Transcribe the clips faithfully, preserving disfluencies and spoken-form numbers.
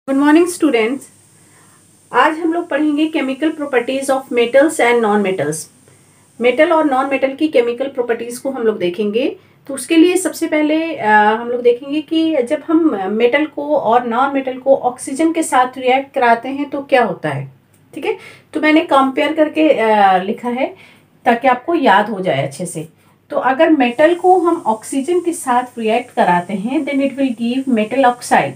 Good morning students. आज हम लोग पढ़ेंगे chemical properties of metals and non metals. Metal और नॉन मेटल की केमिकल प्रॉपर्टीज को हम लोग देखेंगे। तो उसके लिए सबसे पहले आ, हम लोग देखेंगे कि जब हम मेटल को और नॉन मेटल को ऑक्सीजन के साथ रिएक्ट कराते हैं तो क्या होता है। ठीक है, तो मैंने कंपेयर करके आ, लिखा है ताकि आपको याद हो जाए अच्छे से। तो अगर मेटल को हम ऑक्सीजन के साथ रिएक्ट कराते हैं then it will give metal oxide,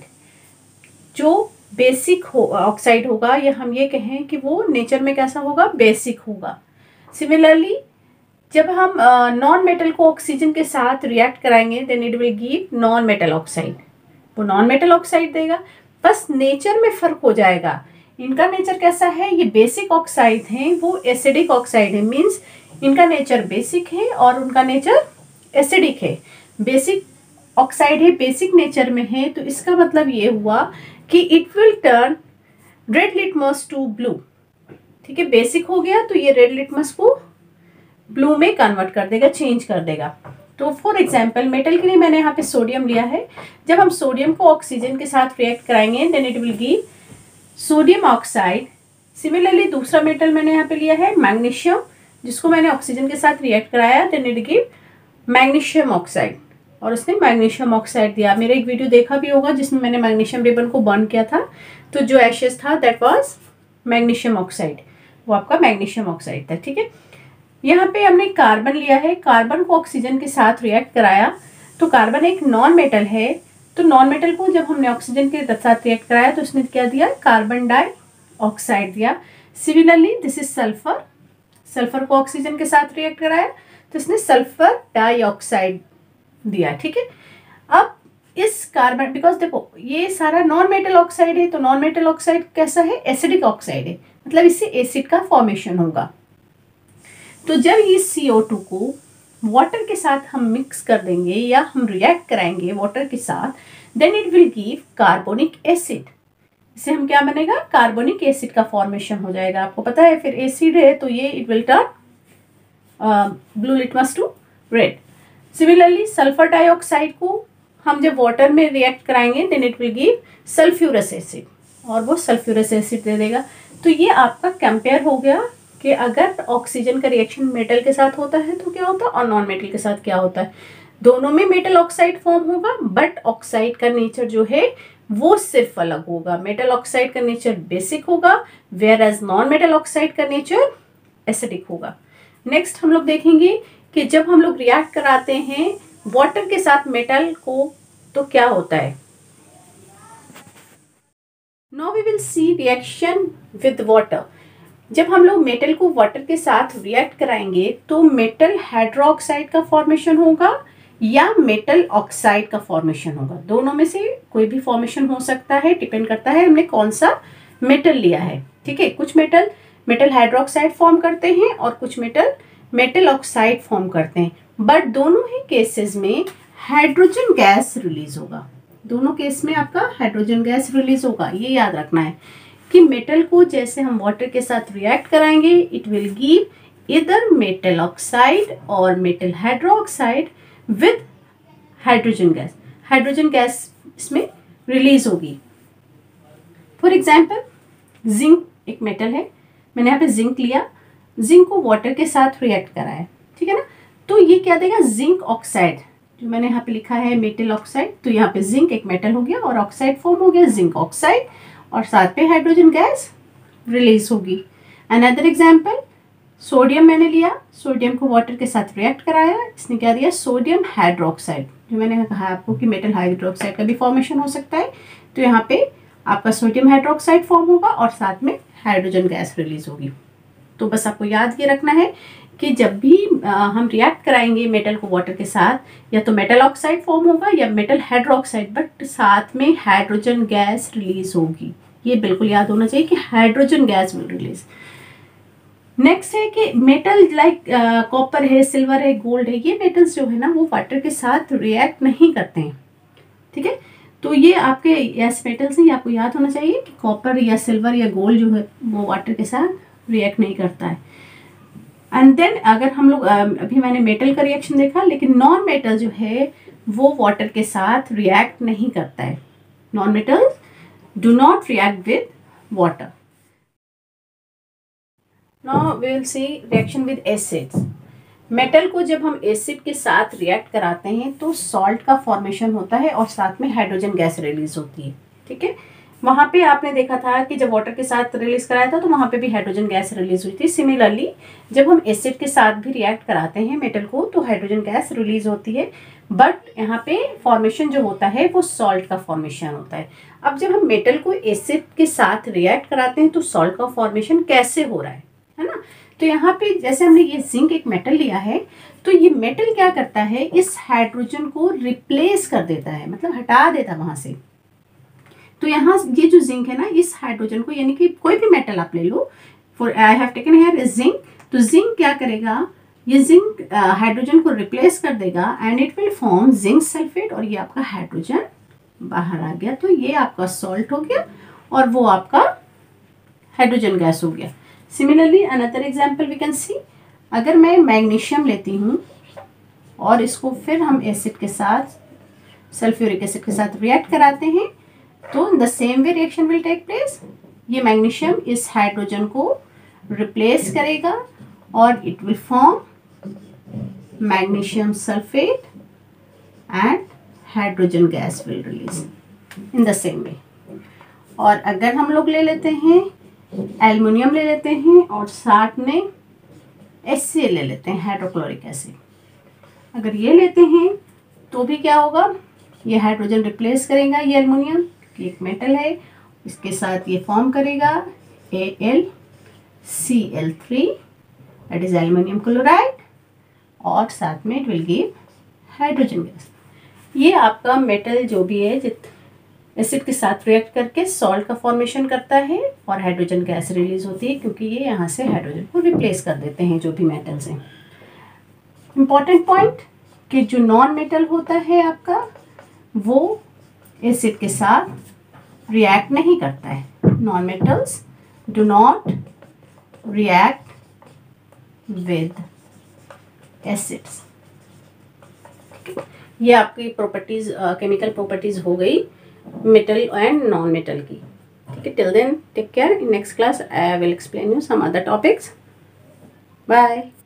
जो बेसिक हो ऑक्साइड होगा, या हम ये कहें कि वो नेचर में कैसा होगा, बेसिक होगा। सिमिलरली जब हम नॉन मेटल को ऑक्सीजन के साथ रिएक्ट कराएंगे then it will give non metal oxide, वो नॉन मेटल ऑक्साइड देगा। बस नेचर में फर्क हो जाएगा। इनका नेचर कैसा है, ये बेसिक ऑक्साइड हैं, वो एसिडिक ऑक्साइड है। मीन्स इनका नेचर बेसिक है और उनका नेचर एसिडिक है। बेसिक ऑक्साइड है, बेसिक नेचर में है, तो इसका मतलब ये हुआ कि it will turn red litmus to blue. ठीक है, बेसिक हो गया तो ये रेड लिटमस को ब्लू में कन्वर्ट कर देगा, चेंज कर देगा। तो फॉर एग्जांपल मेटल के लिए मैंने यहाँ पे सोडियम लिया है। जब हम सोडियम को ऑक्सीजन के साथ रिएक्ट कराएंगे then it will give sodium oxide. Similarly दूसरा मेटल मैंने यहाँ पे लिया है मैग्नीशियम, जिसको मैंने ऑक्सीजन के साथ रिएक्ट कराया then it give magnesium oxide, और उसने मैग्नीशियम ऑक्साइड दिया। मेरा एक वीडियो देखा भी होगा जिसमें मैंने मैग्नीशियम रिबन को बर्न किया था, तो जो एशेस था दैट वाज मैग्नीशियम ऑक्साइड, वो आपका मैग्नीशियम ऑक्साइड था। ठीक है, यहाँ पे हमने कार्बन लिया है, कार्बन को ऑक्सीजन के साथ रिएक्ट कराया, तो कार्बन एक नॉन मेटल है। तो नॉन मेटल को जब हमने ऑक्सीजन के साथ रिएक्ट कराया तो उसने क्या दिया, कार्बन डाई ऑक्साइड दिया। Similarly this is sulphur, sulphur को ऑक्सीजन के साथ रिएक्ट कराया तो इसने सल्फर डाइऑक्साइड दिया। ठीक है, अब इस कार्बन, बिकॉज देखो ये सारा नॉन मेटल ऑक्साइड है, तो नॉन मेटल ऑक्साइड कैसा है, एसिडिक ऑक्साइड है, मतलब इससे एसिड का फॉर्मेशन होगा। तो जब ये सी ओ टू को वाटर के साथ हम मिक्स कर देंगे या हम रिएक्ट कराएंगे वाटर के साथ then it will give carbonic acid. इससे हम क्या बनेगा, कार्बोनिक एसिड का फॉर्मेशन हो जाएगा। आपको पता है फिर एसिड है तो ये it will turn blue litmus to red. Similarly sulphur dioxide को हम जब वाटर में रिएक्ट कराएंगे then it will give sulphurous acid, और वो सल्फ्यूरस एसिड दे देगा। तो ये आपका कंपेयर हो गया कि अगर ऑक्सीजन का रिएक्शन मेटल के साथ होता है तो क्या होता है और नॉन मेटल के साथ क्या होता है। दोनों में मेटल ऑक्साइड फॉर्म होगा, बट ऑक्साइड का नेचर जो है वो सिर्फ अलग होगा। मेटल ऑक्साइड का नेचर बेसिक होगा, whereas non metal oxide का नेचर एसिडिक होगा। नेक्स्ट हम लोग देखेंगे कि जब हम लोग रिएक्ट कराते हैं वाटर के साथ मेटल को तो क्या होता है। Now we will see reaction with water. जब हम लोग मेटल को वाटर के साथ रिएक्ट कराएंगे तो मेटल हाइड्रोक्साइड का फॉर्मेशन होगा या मेटल ऑक्साइड का फॉर्मेशन होगा। दोनों में से कोई भी फॉर्मेशन हो सकता है, डिपेंड करता है हमने कौन सा मेटल लिया है। ठीक है, कुछ मेटल मेटल हाइड्रोक्साइड फॉर्म करते हैं और कुछ मेटल मेटल ऑक्साइड फॉर्म करते हैं, बट दोनों ही केसेस में हाइड्रोजन गैस रिलीज होगा। दोनों केस में आपका हाइड्रोजन गैस रिलीज होगा। ये याद रखना है कि मेटल को जैसे हम वाटर के साथ रिएक्ट कराएंगे इट विल गिव इधर मेटल ऑक्साइड और metal hydroxide with hydrogen gas. Hydrogen gas इसमें रिलीज होगी। फॉर एग्जाम्पल जिंक एक मेटल है, मैंने यहाँ पे जिंक लिया, जिंक को वाटर के साथ रिएक्ट कराया, ठीक है ना, तो ये क्या देगा, जिंक ऑक्साइड। जो मैंने यहाँ पे लिखा है मेटल ऑक्साइड, तो यहाँ पे जिंक एक मेटल हो गया और ऑक्साइड फॉर्म हो गया जिंक ऑक्साइड, और साथ पे हाइड्रोजन गैस रिलीज होगी। अनदर एग्जाम्पल सोडियम मैंने लिया, सोडियम को वाटर के साथ रिएक्ट कराया, इसने क्या दिया, सोडियम हाइड्रोक्साइड। जो मैंने कहा आपको कि मेटल हाइड्रोक्साइड का भी फॉर्मेशन हो सकता है, तो यहाँ पे आपका सोडियम हाइड्रोक्साइड फॉर्म होगा और साथ में हाइड्रोजन गैस रिलीज होगी। तो बस आपको याद ये रखना है कि जब भी आ, हम रिएक्ट कराएंगे मेटल को वाटर के साथ, या तो मेटल ऑक्साइड फॉर्म होगा या मेटल हाइड्रोक्साइड, बट साथ में हाइड्रोजन गैस रिलीज होगी। ये बिल्कुल याद होना चाहिए कि hydrogen gas will release. Next है कि मेटल लाइक कॉपर है, सिल्वर है, गोल्ड है, ये मेटल्स जो है ना वो वाटर के साथ रिएक्ट नहीं करते हैं। ठीक है, तो ये आपके यस मेटल्स हैं, ये आपको याद होना चाहिए कि कॉपर या सिल्वर या गोल्ड जो है वो वाटर के साथ रिएक्ट नहीं करता है। एंड देन अगर हम लोग अभी मैंने मेटल का रिएक्शन देखा, लेकिन नॉन मेटल जो है वो वाटर के साथ रिएक्ट नहीं करता है। Non metal do not react with water. Now we will see reaction with acids. Metal को जब हम एसिड के साथ रिएक्ट कराते हैं तो सॉल्ट का फॉर्मेशन होता है और साथ में हाइड्रोजन गैस रिलीज होती है। ठीक है, वहाँ पे आपने देखा था कि जब वाटर के साथ रिलीज कराया था तो वहाँ पे भी हाइड्रोजन गैस रिलीज हुई थी। सिमिलरली जब हम एसिड के साथ भी रिएक्ट कराते हैं मेटल को तो हाइड्रोजन गैस रिलीज होती है, बट यहाँ पे फॉर्मेशन जो होता है वो सॉल्ट का फॉर्मेशन होता है। अब जब हम मेटल को एसिड के साथ रिएक्ट कराते हैं तो सॉल्ट का फॉर्मेशन कैसे हो रहा है, है ना। तो यहाँ पे जैसे हमने ये जिंक एक मेटल लिया है तो ये मेटल क्या करता है, इस हाइड्रोजन को रिप्लेस कर देता है, मतलब हटा देता वहां से। तो यहाँ ये जो जिंक है ना, इस हाइड्रोजन को, यानी कि कोई भी मेटल आप ले लो, for I have taken here zinc, तो जिंक क्या करेगा, ये जिंक हाइड्रोजन को रिप्लेस कर देगा and it will form zinc sulphate, और ये आपका हाइड्रोजन बाहर आ गया। तो ये आपका सॉल्ट हो गया और वो आपका हाइड्रोजन गैस हो गया। Similarly another example we can see, अगर मैं मैग्नीशियम लेती हूँ और इसको फिर हम एसिड के साथ, सल्फ्यूरिक एसिड के साथ रिएक्ट कराते हैं तो the same way reaction will take place. ये मैग्नीशियम इस हाइड्रोजन को रिप्लेस करेगा और it will form magnesium sulphate and hydrogen gas will release in the same way. और अगर हम लोग ले लेते हैं एल्युमिनियम ले लेते हैं और साथ में एच सी एल ले लेते हैं, हाइड्रोक्लोरिक एसिड, अगर ये लेते हैं तो भी क्या होगा, ये हाइड्रोजन रिप्लेस करेगा ये एल्युमिनियम, कि एक मेटल है, इसके साथ ये फॉर्म करेगा A L C L three, that is aluminium chloride, और साथ में it will give hydrogen gas. ये आपका मेटल जो भी है जित एसिड के साथ रिएक्ट करके सॉल्ट का फॉर्मेशन करता है और हाइड्रोजन गैस रिलीज होती है, क्योंकि ये यहाँ से हाइड्रोजन को रिप्लेस कर देते हैं जो भी मेटल्स हैं। इम्पॉर्टेंट पॉइंट कि जो नॉन मेटल होता है आपका वो एसिड के साथ रिएक्ट नहीं करता है। Non metals do not react with acids. ये आपकी प्रॉपर्टीज, केमिकल प्रॉपर्टीज हो गई मेटल एंड नॉन मेटल की। ठीक है, till then take care. In next class I will explain you some other topics. Bye.